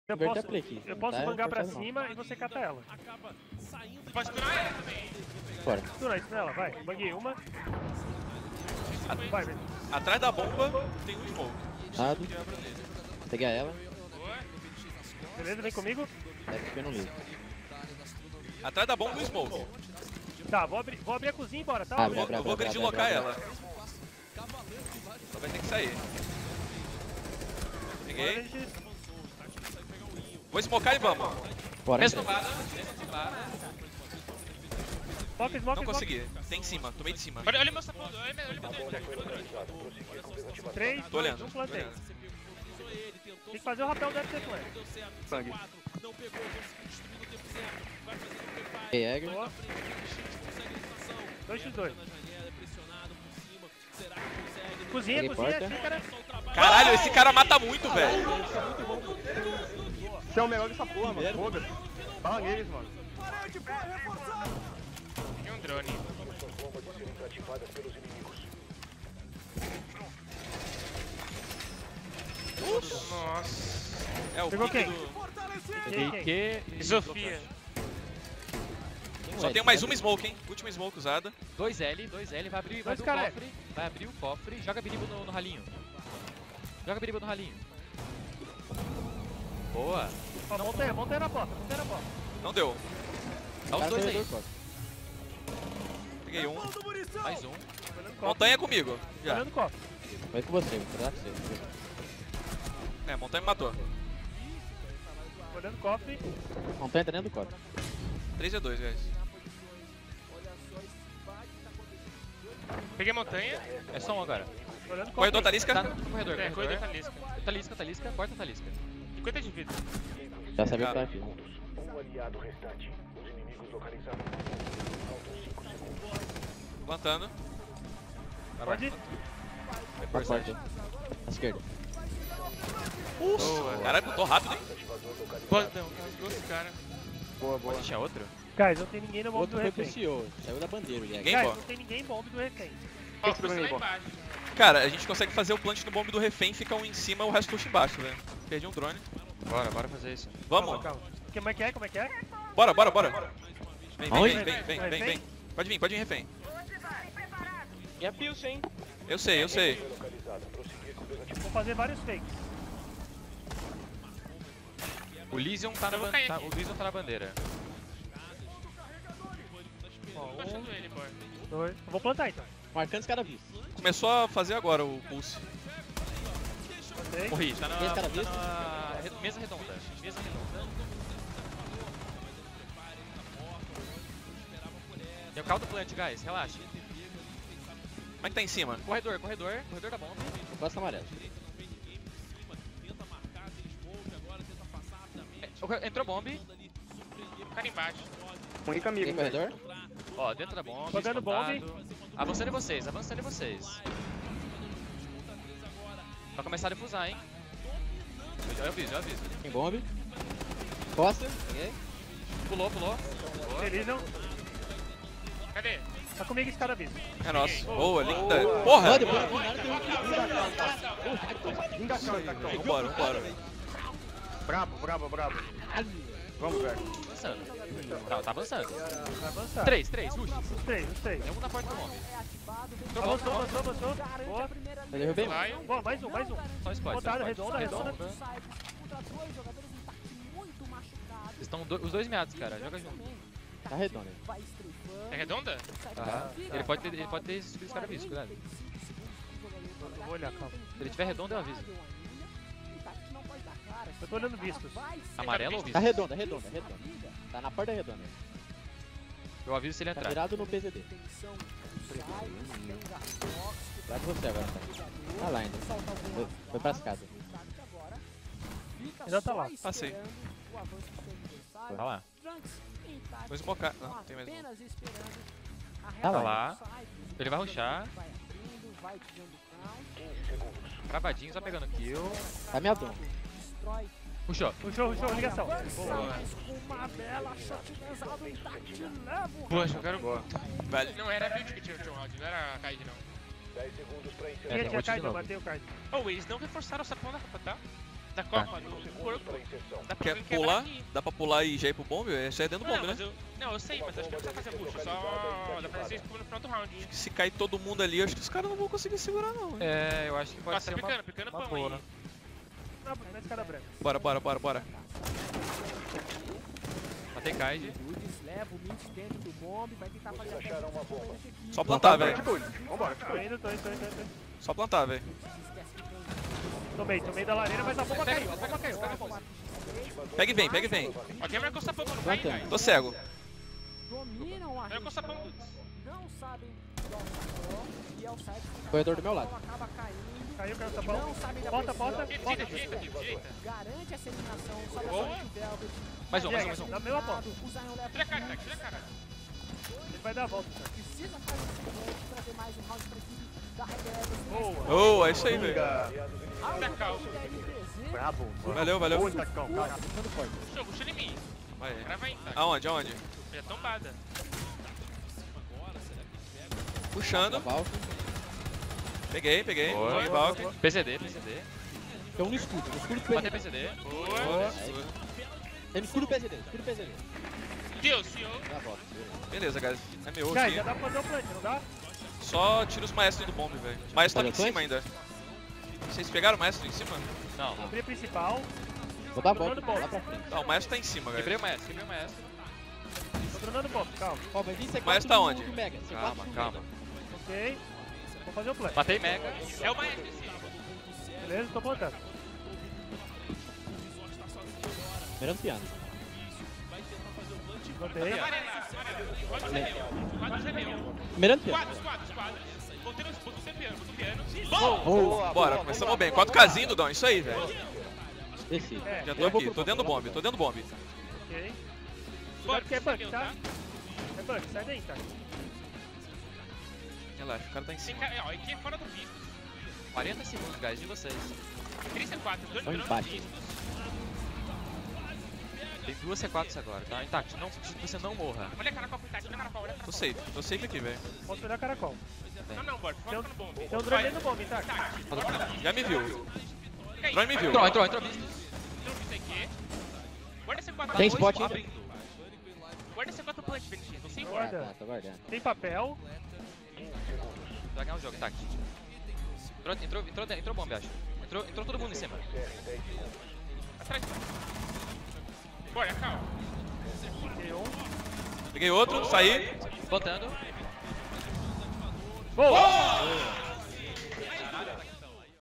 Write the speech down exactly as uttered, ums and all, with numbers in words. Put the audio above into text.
Eu posso, eu posso tá, bangar pra cima e você cata ela. Você pode curar ela também. Bora. Cura isso nela, vai. Banguei uma. Vai, vai. Atrás da bomba tem um smoke. Dado. Peguei ela. Boa. Beleza, vem comigo. É porque eu não ligo. Atrás da bomba um smoke. Tá, vou abrir, vou abrir a cozinha e bora, tá? Abre, Eu abre, vou, eu vou abre, abre, gridlocar abre, ela. Só vai ter que sair. Peguei. Agora a gente- Vou smocar e vamos. Bora. Restovada. Smoke, smoke, Não smoke. consegui. Tem em cima, tomei de cima. Olha, olha meu sapato, olha meu, olha meu drone. Três, Tô dois, olhando. um, plantei. Tem que fazer o rapel, deve ter plano. Sangue. Peguei Jäger. Boa. dois por dois. Cozinha, Peguei cozinha, porta. xícara. Caralho, esse cara mata muito, velho. Você é o melhor dessa porra, mano. Foda-se. Fala neles, mano. Tem um drone. Nossa. É o Pegou pique quem? do... Quem, quem? que Sofia. Só tem mais uma smoke, hein? Última smoke usada. dois L, dois L, vai abrir, vai Dois abrir o cara. cofre, vai abrir o cofre, joga biribo no, no ralinho. Joga biribo no ralinho. Boa. Ó, montanha, montanha na porta, montanha na porta. Não deu. Dá os Cara, dois aí. corredor, corta. Peguei um. Mais um. Olhando copo. Montanha comigo. Já. Olhando copo. Vai com você, vou cuidar com você. É, montanha me matou. Olhando cofre. Montanha tá dentro do copo. três a dois, guys. Peguei montanha. É só um agora. Olhando cofre. Corredor Talisca. Tá no corredor, É, corredor corredor. Talisca. Talisca, talisca, porta talisca. cinquenta de vida. Já sabia que Cara. tá aqui. Plantando. Pode ir. Pra porta. À esquerda. Boa. Caralho, tô rápido, hein? Botão, rasgou esse cara. Boa, boa. Tinha outro? Guys, não tem ninguém no O bombe outro do foi pro refém. C E O. Saiu da bandeira, o Jäger. Ninguém, Guys, pô. não tem ninguém em bombe do refém. Ó, que você lá drone, embaixo. Cara, a gente consegue fazer o plant no bombe do refém, fica um em cima e o resto puxa embaixo, velho. Perdi um drone. Bora, bora fazer isso. Vamos. Calma, calma. Como é que é, como é que é? Bora, bora, bora. Vem, vem, Aonde? vem, vem, vem, vem, vem. Pode vir, pode vir, refém. E a Pilsen, hein? Eu sei, eu sei. Vou fazer vários fakes. O Lysion tá na, Eu vou ban- cair tá, aqui. o Lysion tá na bandeira. Ó, Tô um, achando ele, boy. dois. Eu vou plantar então. Marcando os caras vistos. Começou a fazer agora o pulse. Plantei. Morri, tá na, Esse cara tá visto? na re- mesa redonda. Mesa redonda. Tem o caldo plant, guys, relaxa. Como é que tá em cima? Corredor, corredor, corredor da bomba. Costa amarela. É, o cor- entrou bomb. O cara embaixo. Um rico amigo, Tem velho. corredor? Ó, dentro da bomba. Jogando bomb. espantado. Avançando em vocês, avançando em vocês. Vai começar a defusar, hein? Eu, eu aviso, eu aviso. Tem bombe. Costa. Peguei. Pulou, pulou. Elysium. Cadê? Tá comigo esse cara visto. É nosso. Boa, linda. Porra! Pode, pode. Vinga, cara, tá aqui, ó. Vambora, vambora. Brabo, brabo, brabo. Vamos, velho. Avançando. Tá, tá avançando. Vai avançar. Três, três, rush. Os três, os três. Tem um na porta do bomb. Entrou bomb, Avançou, entrou bomb. avançou, avançou. Boa. Eu derrubei um. Lion. Boa, mais um, mais um. Só squad, só Rodada, squad. redonda, redonda. Vocês estão do- os dois meados, cara. Joga junto. Tá redondo. É redonda? Aham. Ele pode ter, ele pode ter subido os caras vistos, cuidado. Eu vou olhar, calma. Se ele tiver redondo, eu aviso. Eu tô olhando vistos. Amarelo ou visto? Tá redonda, redonda, redonda. Tá na porta redonda. Eu aviso se ele Tá entrar. virado no P Z D. Vai com você agora, tá? Tá lá ainda. Foi, foi pras casas. Ainda tá lá. Passei. Tá lá. Vou smocar. Não, tem mais um. Tá Tá lá. lá. Ele vai rushar. Cravadinho, só pegando kill. Tá minha dona. Puxou. Puxou, puxou, ligação. Boa. Uma bela shot pesado e tá te levo. Boa, jogaram. Boa. Velho. Não era build que tinha o round, não era a Kaid não. Tinha, É, tinha ult de card, eu novo. batei o card. Oh, eles não reforçaram o sapão da capa, tá? Da Copa, do porco. Dá pra Quer quebrar pular? aqui. Dá pra pular e já ir pro bombe? Isso aí é dentro do Não, bombe, mas né? eu, não, eu sei, mas acho que não precisa fazer push, só dá pra fazer isso no final do round. Se cair todo mundo ali, acho que os caras não vão conseguir segurar não, hein? É, eu acho que pode Nossa, ser tá uma, picando, picando uma pão boa. aí. Na, na escada branca. Bora, bora, bora, bora. Matei Kaid. Dudes leva o Mint dentro do bombe, vai tentar fazer a uma bomba. Só plantar, velho. Vambora. Tô indo, tô indo, tô indo, tô indo. Só plantar, velho. Tomei, tomei da lareira, mas a bomba caiu, a bomba caiu, pega a bomba. Pega e vem, pega e vem. Ó, quebra com o sapão, não vai, Plantando. vai. Tô cego. Dominam a Quebra com o sapão. não sabem dar um sapão, e é o site que Corredor do meu lado. acaba caindo. Caiu, caiu, tá bom. Não sabem da Bota, posição. bota, Direita, bota. direita, direita, direita. Garante essa eliminação, sobe a Boa. Sonic Velvet. Mais um, mais um, Diego, mais um. na mesma ponta. O Zion leva Tira a cara, o tá, tira a cara. Ele vai dar a volta. Tá? precisa fazer esse ponto, trazer mais um round pra equipe da Red Devils. Boa. Oh, é isso aí, velho. Tira a calça. Brabo. Valeu, valeu. Boa, Tacão, cara. Puxou, puxa em mim. Vai. O cara vai entrar. Aonde, aonde? Já tombada. Puxando. Valve. Peguei, peguei. Boa. Joguei Valk. P C D, P C D. Tem um no escudo. No escudo do Matei P C D. P C D. Boa. Tem no escudo do P C D. Escudo do P C D. Deus, senhor. Dá a volta. Beleza, guys. É meu Guys, aqui. já dá pra fazer o plant, não dá? Só tira os maestros do bombe, velho. O maestro tava em Olha, cima ainda. Vocês pegaram o maestro em cima? Não. Abrir a principal. Vou dar a Tô volta dando lá pra frente. Não, o maestro tá em cima, Quebrei guys. o maestro, quebrei o maestro. Tô dronando o bomb, calma. Ó, vai vir C quatro Mas tá do- onde? do Mega. C quatro Calma, do calma. Mega. Ok. Vou fazer o plant. Matei Mega. É o maestro em cima. Beleza? Tô plantando. Mirando piano. Plantei. Amarela, amarela. Quadros é meu. Quadros é meu. Mirando piano. Quadros, quadros, quadros. Botei no botei no piano, botei no piano. Boa. Bora, começamos bem. quatro casinho, Dudão. Isso aí, velho. Desci. É, Já tô Eu vou aqui. pro Tô dentro do bombe, tô dentro do bombe. ok. Bora, Cuidado que é você bug, meu, tá? É bug, sai daí, tá? Relaxa, o cara tá em Tem cima. cara, ó, aqui é fora do visto. quarenta segundos, guys, de vocês. três C quatro, dois Tô drones embaixo. vistos. Tem duas C quatro agora, tá? Intact, não, que você não morra. Olha a cara qual olha a cara qual olha a cara Tô qual. safe, tô safe aqui, velho. Posso olhar caracol. Não, não, bora, foca no bombe. Tem um drone dentro do bomb, tá? Já me viu. Aí, Drone me viu. Entrou, entrou, entrou. Não vi aqui. Guarda C quatro. Tem dois, spot ainda. abrindo. Guarda C quatro plant, Benji. Tô sem Guarda. guarda. Tá, tô guardando. Tem papel. Vai ganhar o jogo, Intact. Entrou, entrou, entrou, entrou bomba, acho. Entrou, entrou todo mundo em cima. Atrás. Bora, calma. Tem um. Peguei outro, saí. Botando. Boa!